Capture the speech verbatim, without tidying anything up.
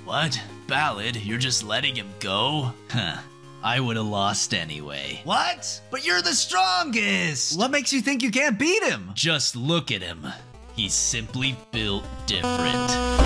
What? Ballad? You're just letting him go? Huh. I would have lost anyway. What? But you're the strongest! What makes you think you can't beat him? Just look at him. He's simply built different.